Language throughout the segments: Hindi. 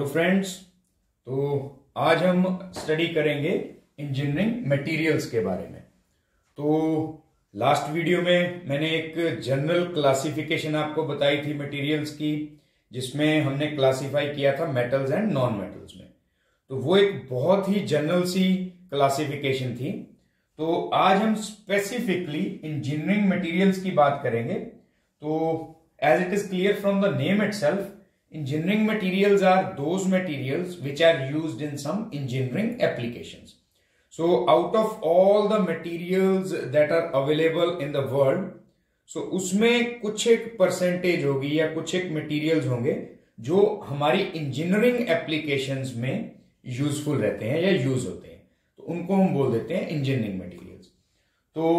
फ्रेंड्स, तो आज हम स्टडी करेंगे इंजीनियरिंग मटेरियल्स के बारे में। तो लास्ट वीडियो में मैंने एक जनरल क्लासिफिकेशन आपको बताई थी मटेरियल्स की, जिसमें हमने क्लासिफाई किया था मेटल्स एंड नॉन मेटल्स में। तो वो एक बहुत ही जनरल सी क्लासिफिकेशन थी। तो आज हम स्पेसिफिकली इंजीनियरिंग मटेरियल्स की बात करेंगे। तो as it is clear from the name itself, engineering materials are those materials which are used in some engineering applications. So out of all the materials that are available in the world, so उसमें कुछ एक परसेंटेज होगी या कुछ एक मटेरियल्स होंगे जो हमारी इंजीनियरिंग एप्लीकेशंस में यूजफुल रहते हैं या यूज होते हैं, तो उनको हम बोल देते हैं इंजीनियरिंग मटेरियल्स। तो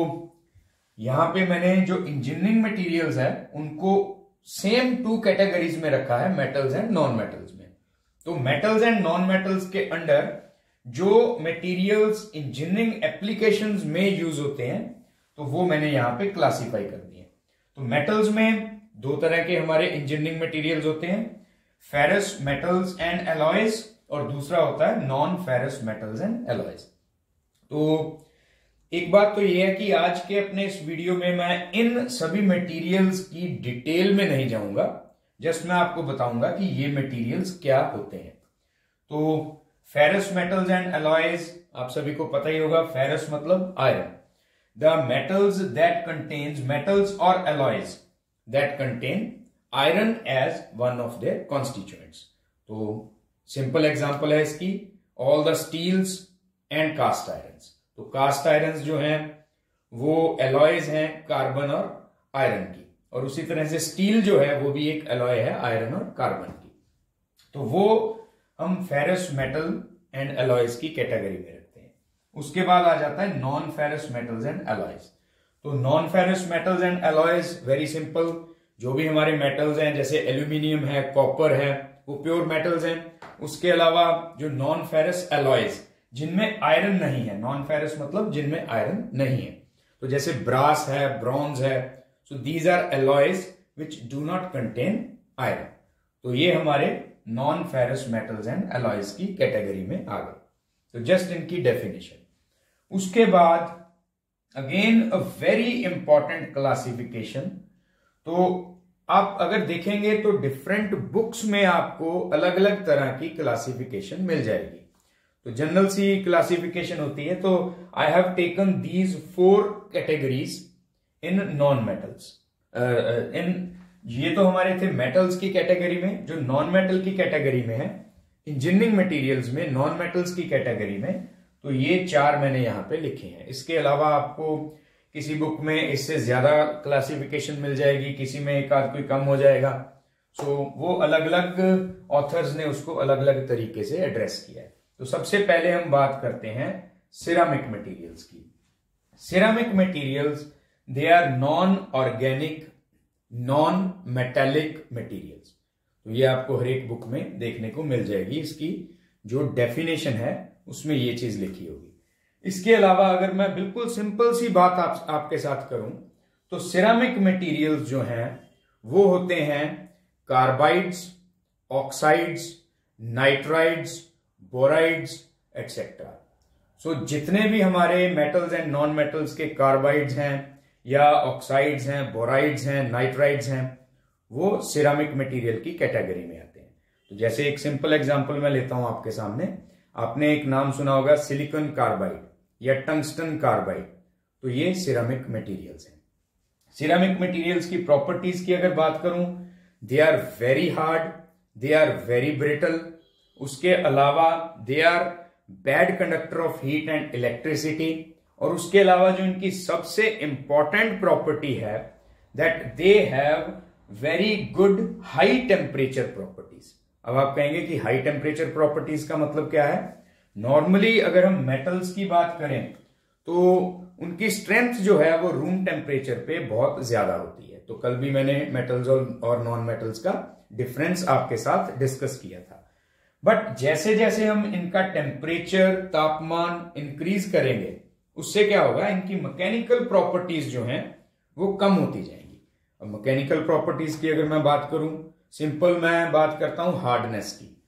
यहां पे मैंने जो इंजीनियरिंग मटेरियल्स है उनको सेम टू कैटेगरीज में रखा है, मेटल्स एंड नॉन मेटल्स में। तो मेटल्स एंड नॉन मेटल्स के अंडर जो मटेरियल्स इंजीनियरिंग एप्लीकेशंस में यूज होते हैं, तो वो मैंने यहां पे क्लासिफाई कर दिए। तो मेटल्स में दो तरह के हमारे इंजीनियरिंग मटेरियल्स होते हैं, फेरस मेटल्स एंड एलॉयज, और दूसरा होता है non ferrous metals and alloys. तो एक बात तो यह है कि आज के अपने इस वीडियो में मैं इन सभी मटेरियल्स की डिटेल में नहीं जाऊंगा, जस्ट मैं आपको बताऊंगा कि ये मटेरियल्स क्या होते हैं। तो फेरस मेटल्स एंड एलॉयज आप सभी को पता ही होगा। फेरस मतलब iron. The metals that contains metals और alloys that contain iron as one of their constituents. तो सिंपल एग्जांपल है इसकी all the steels and cast irons. तो कास्ट आयरन्स जो हैं वो एलॉयज हैं कार्बन और आयरन की, और उसी तरह से स्टील जो है वो भी एक एलॉय है आयरन और कार्बन की। तो वो हम फेरस मेटल एंड एलॉयज की कैटेगरी में रखते हैं। उसके बाद आ जाता है non ferrous metals and alloys. तो non ferrous metals and alloys very simple, जो भी हमारे मेटल्स हैं जैसे एल्यूमिनियम है, कॉपर है, वो प्योर मेटल्स हैं। उसके अलावा जो नॉन फेरस एलॉयज जिनमें आयरन नहीं है, नॉन फेरस मतलब जिनमें आयरन नहीं है, तो जैसे ब्रास है, ब्रॉन्ज है, so these are alloys which do not contain iron. तो ये हमारे non ferrous metals and alloys की कैटेगरी में आ गए। तो जस्ट इनकी डेफिनेशन। उसके बाद again a very important classification. तो आप अगर देखेंगे तो डिफरेंट बुक्स में आपको अलग अलग तरह की क्लासिफिकेशन मिल जाएगी। तो जनरल सी क्लासिफिकेशन होती है। तो I have taken these 4 categories in non metals. ये तो हमारे थे मेटल्स की कैटेगरी में। जो नॉन मेटल की कैटेगरी में है इंजीनियरिंग मटेरियल्स में, नॉन मेटल्स की कैटेगरी में, तो ये 4 मैंने यहां पे लिखे हैं। इसके अलावा आपको किसी बुक में इससे ज्यादा क्लासिफिकेशन मिल जाएगी, किसी में एक आध कोई कम हो जाएगा। सो वो अलग अलग ऑथर्स ने उसको अलग अलग तरीके से एड्रेस किया है। तो सबसे पहले हम बात करते हैं सिरामिक मटेरियल्स की। Ceramic materials they are non organic non metallic materials. तो ये आपको हर एक बुक में देखने को मिल जाएगी। इसकी जो डेफिनेशन है उसमें ये चीज लिखी होगी। इसके अलावा अगर मैं बिल्कुल सिंपल सी बात आपके साथ करूं, तो सिरामिक मटेरियल्स जो हैं वो होते हैं carbides, oxides, nitrides, borides etcetera. So जितने भी हमारे मेटल्स एंड नॉन मेटल्स के कार्बाइड्स हैं या ऑक्साइड्स हैं, बोराइड्स हैं, नाइट्राइड्स हैं, वो सिरामिक मटेरियल की कैटेगरी में आते हैं। तो जैसे एक सिंपल एग्जांपल मैं लेता हूं आपके सामने। आपने एक नाम सुना होगा सिलिकॉन कार्बाइड या टंगस्टन कार्बाइड। तो ये सिरामिक मटेरियल्स हैं। सिरामिक मटेरियल्स की प्रॉपर्टीज की अगर बात करूं, they are very hard, they are very brittle. उसके अलावा they are bad conductor of heat and electricity. और उसके अलावा जो इनकी सबसे इंपॉर्टेंट प्रॉपर्टी है, that they have very good high temperature properties. अब आप कहेंगे कि हाई टेम्परेचर प्रॉपर्टीज का मतलब क्या है? नॉर्मली अगर हम मेटल्स की बात करें तो उनकी स्ट्रेंथ जो है वो रूम टेम्परेचर पे बहुत ज्यादा होती है। तो कल भी मैंने मेटल्स और नॉन मेटल्स का डिफरेंस आपके साथ डिस्कस किया था। बट जैसे जैसे हम इनका टेम्परेचर, तापमान इंक्रीज करेंगे, उससे क्या होगा, इनकी मैकेनिकल प्रॉपर्टीज जो हैं वो कम होती जाएंगी। अब मैकेनिकल प्रॉपर्टीज की अगर मैं बात करूं, सिंपल मैं बात करता हूं हार्डनेस की।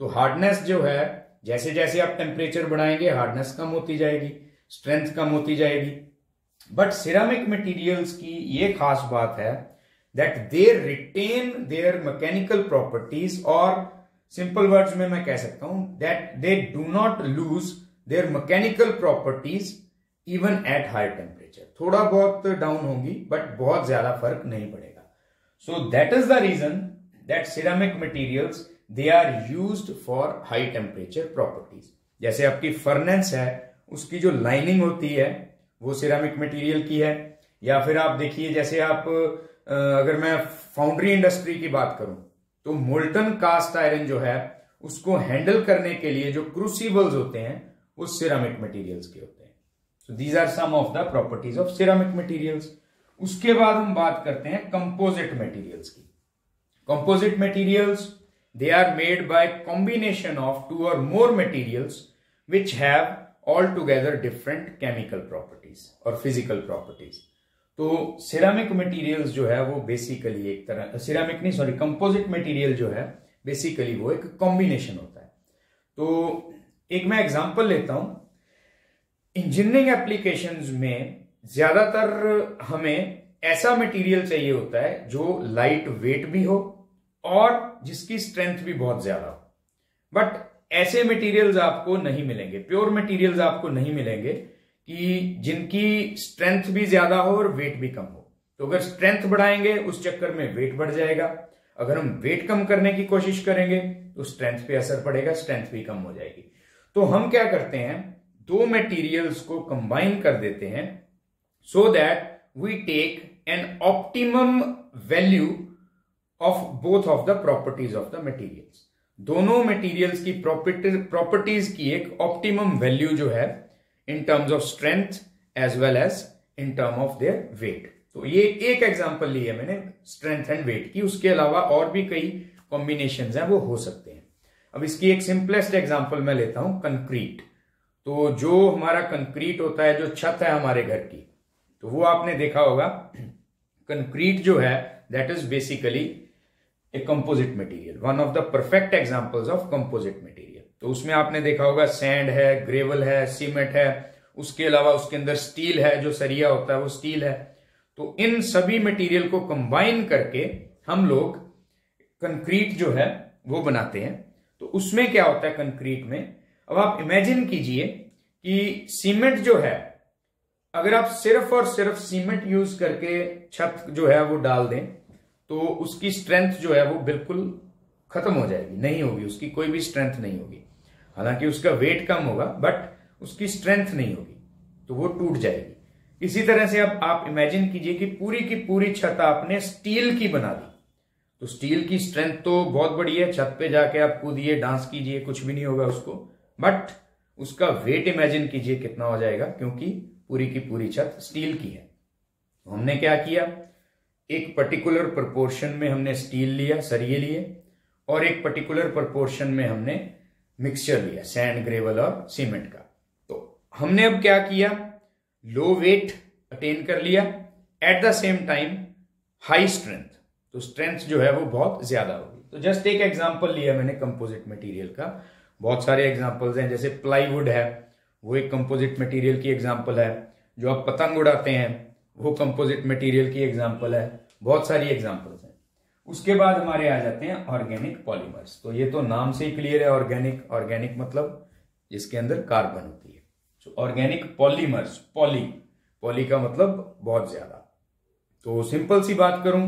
तो हार्डनेस जो है, जैसे जैसे आप टेम्परेचर बढ़ाएंगे हार्डनेस कम होती जाएगी, स्ट्रेंथ कम होती जाएगी। बट सिरेमिक मटेरियल्स की ये खास बात है that they retain their mechanical properties, और सिंपल वर्ड्स में मैं कह सकता हूं that they do not lose their mechanical properties even at high temperature. थोड़ा बहुत डाउन होगी बट बहुत ज्यादा फर्क नहीं पड़ेगा। So that is the reason that ceramic materials they are used for high temperature properties. जैसे आपकी फर्नेस है, उसकी जो लाइनिंग होती है वो सिरेमिक मटेरियल की है। या फिर आप देखिए, जैसे आप अगर मैं फाउंड्री इंडस्ट्री की बात करूं तो मोल्टन कास्ट आयरन जो है उसको हैंडल करने के लिए जो क्रूसिबल्स होते हैं वो सिरेमिक मटेरियल्स के होते हैं। So these are some of the properties of ceramic materials. उसके बाद हम बात करते हैं कंपोजिट मटेरियल्स की। Composite materials they are made by combination of two or more materials which have all together different chemical properties और फिजिकल प्रॉपर्टीज। तो सिरेमिक मटेरियल्स जो है वो बेसिकली एक तरह, कंपोजिट मटेरियल जो है बेसिकली वो एक कॉम्बिनेशन होता है। तो एक मैं एग्जांपल लेता हूं, इंजीनियरिंग एप्लीकेशंस में ज्यादातर हमें ऐसा मटेरियल चाहिए होता है जो लाइट वेट भी हो और जिसकी स्ट्रेंथ भी बहुत ज्यादा हो। बट ऐसे मटेरियल्स आपको नहीं मिलेंगे, प्योर मटेरियल्स आपको नहीं मिलेंगे कि जिनकी स्ट्रेंथ भी ज्यादा हो और वेट भी कम हो। तो अगर स्ट्रेंथ बढ़ाएंगे उस चक्कर में वेट बढ़ जाएगा, अगर हम वेट कम करने की कोशिश करेंगे तो स्ट्रेंथ पे असर पड़ेगा, स्ट्रेंथ भी कम हो जाएगी। तो हम क्या करते हैं, दो मटेरियल्स को कंबाइन कर देते हैं so that we take an optimum value of both of the properties of the materials. दोनों मटेरियल्स की प्रॉपर्टीज की एक ऑप्टिमम वैल्यू जो है in terms of strength as well as in term of their weight. तो ये एक एग्जांपल ली है मैंने स्ट्रेंथ एंड वेट की, उसके अलावा और भी कई कॉम्बिनेशंस हैं वो हो सकते हैं। अब इसकी एक सिंपलेस्ट एग्जांपल मैं लेता हूं, कंक्रीट। तो जो हमारा कंक्रीट होता है, जो छत है हमारे घर की, तो वो आपने देखा होगा कंक्रीट जो है that is basically a composite material, one of the perfect examples of composite material. तो उसमें आपने देखा होगा सैंड है, ग्रेवल है, सीमेंट है, उसके अलावा उसके अंदर स्टील है, जो सरिया होता है वो स्टील है। तो इन सभी मटेरियल को कंबाइन करके हम लोग कंक्रीट जो है वो बनाते हैं। तो उसमें क्या होता है कंक्रीट में, अब आप इमेजिन कीजिए कि सीमेंट जो है, अगर आप सिर्फ और सिर्फ सीमेंट यूज करके छत जो है वो डाल दें तो उसकी स्ट्रेंथ जो है वो बिल्कुल खत्म हो जाएगी, नहीं होगी, उसकी कोई भी स्ट्रेंथ नहीं होगी। हालांकि उसका वेट कम होगा बट उसकी स्ट्रेंथ नहीं होगी, तो वो टूट जाएगी। इसी तरह से अब आप इमेजिन कीजिए कि पूरी की पूरी छत आपने स्टील की बना दी, तो स्टील की स्ट्रेंथ तो बहुत बड़ी है, छत पे जाके आप कूदिए, डांस कीजिए, कुछ भी नहीं होगा उसको, बट उसका वेट इमेजिन कीजिए कितना हो जाएगा, क्योंकि पूरी की पूरी छत स्टील की है। तो हमने क्या किया, एक पर्टिकुलर प्रोपोर्शन में हमने स्टील लिया, सरिये लिए, और एक पर्टिकुलर प्रोपोर्शन में हमने मिक्सचर लिया, सैंड, ग्रेवल और सीमेंट का। तो हमने अब क्या किया, लो वेट अटेन कर लिया, at the same time high strength. तो स्ट्रेंथ जो है वो बहुत ज्यादा होगी। तो जस्ट एक एग्जांपल लिया मैंने कंपोजिट मटेरियल का, बहुत सारे एग्जांपल्स हैं, जैसे प्लाईवुड है वो एक कंपोजिट मटेरियल की एग्जांपल है, जो आप पतंग उड़ाते हैं वो कंपोजिट मटेरियल की एग्जांपल है, बहुत सारी एग्जांपल्स हैं। उसके बाद हमारे आ जाते हैं ऑर्गेनिक पॉलीमर्स। तो ये तो नाम से ही क्लियर है, ऑर्गेनिक, ऑर्गेनिक मतलब जिसके अंदर कार्बन होती है। तो ऑर्गेनिक पॉलीमर्स, पॉली का मतलब बहुत ज्यादा। तो सिंपल सी बात करूं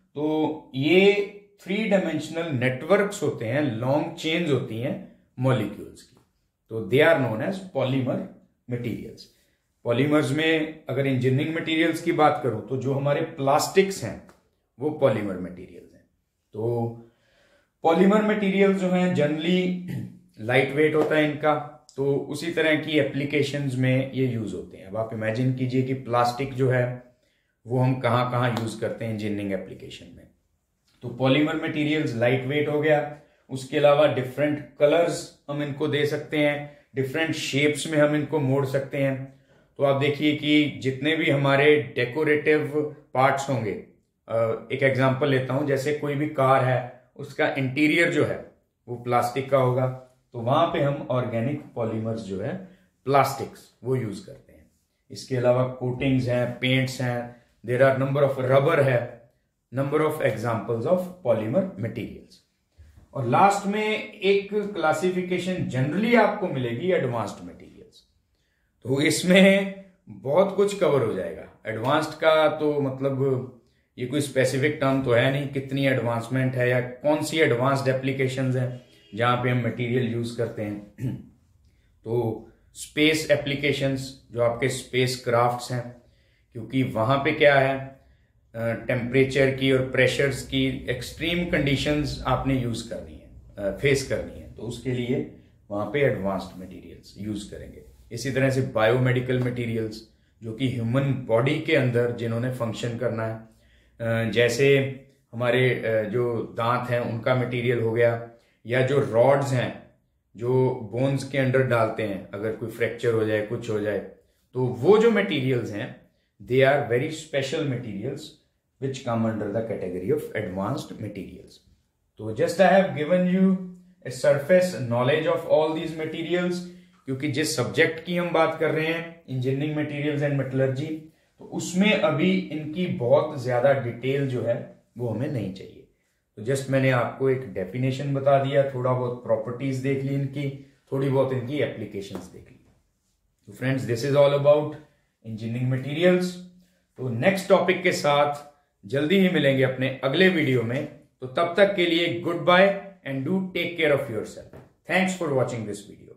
तो ये 3 डायमेंशनल नेटवर्क्स होते हैं, लॉन्ग चेन्स होती हैं मॉलिक्यूल्स की, तो they are known as polymer materials. Polymers में अगर इंजीनियरिंग मटेरियल्स की बात करूं तो जो हमारे प्लास्टिक्स हैं वो पॉलीमर मटेरियल्स हैं। तो पॉलीमर मटेरियल्स जो हैं जनरली लाइट वेट होता है इनका, तो उसी तरह की एप्लीकेशंस में ये यूज होते हैं। अब आप इमेजिन कीजिए कि प्लास्टिक जो है वो हम कहां कहां यूज करते हैं इंजीनियरिंग एप्लीकेशन में। तो पॉलीमर मटेरियल्स लाइट वेट हो गया, उसके अलावा डिफरेंट कलर्स हम इनको दे सकते हैं, डिफरेंट शेप्स में हम इनको मोड़ सकते हैं। तो आप देखिए कि जितने भी हमारे डेकोरेटिव पार्ट्स होंगे, एक एग्जांपल लेता हूं, जैसे कोई भी कार है उसका इंटीरियर जो है वो प्लास्टिक का होगा, तो वहां पे हम ऑर्गेनिक पॉलीमर्स जो है प्लास्टिक्स वो यूज करते हैं। इसके अलावा कोटिंग्स हैं, पेंट्स हैं, there are number of rubber है, number of examples of polymer materials. और लास्ट में एक क्लासिफिकेशन जनरली आपको मिलेगी एडवांस्ड मटेरियल्स। तो इसमें बहुत कुछ कवर हो जाएगा। एडवांस्ड का तो मतलब ये कोई स्पेसिफिक टर्म तो है नहीं, कितनी एडवांसमेंट है या कौन सी एडवांस्ड एप्लीकेशंस हैं जहां पे हम मटेरियल यूज करते हैं। तो स्पेस एप्लीकेशंस, जो आपके स्पेस क्राफ्ट्स हैं, क्योंकि वहां पे क्या है, टेम्परेचर की और प्रेशर्स की एक्सट्रीम कंडीशंस आपने यूज करनी है, फेस करनी है, तो उसके लिए वहां पे एडवांस्ड मटेरियल्स यूज करेंगे। इसी तरह से बायोमेडिकल मटेरियल्स, जो कि ह्यूमन बॉडी के अंदर जिन्होंने फंक्शन करना है, जैसे हमारे जो दांत हैं उनका मटेरियल हो गया, या जो रॉड्स हैं जो बोन्स के अंदर डालते हैं अगर कोई फ्रैक्चर हो जाए, कुछ हो जाए, तो वो जो मटेरियल्स हैं they are very special materials which come under the category of advanced materials. So just I have given you a surface knowledge of all these materials, क्योंकि जिस सब्जेक्ट की हम बात कर रहे हैं इंजीनियरिंग मटेरियल्स एंड मेटलर्जी, तो उसमें अभी इनकी बहुत ज्यादा डिटेल जो है वो हमें नहीं चाहिए। तो जस्ट मैंने आपको एक डेफिनेशन बता दिया, थोड़ा बहुत प्रॉपर्टीज देख ली इनकी, थोड़ी बहुत इनकी एप्लीकेशंस देख ली। तो friends, this is all about engineering materials. तो नेक्स्ट टॉपिक के साथ जल्दी ही मिलेंगे अपने अगले वीडियो में। तो तब तक के लिए good bye and do take care of yourself. Thanks for watching this video.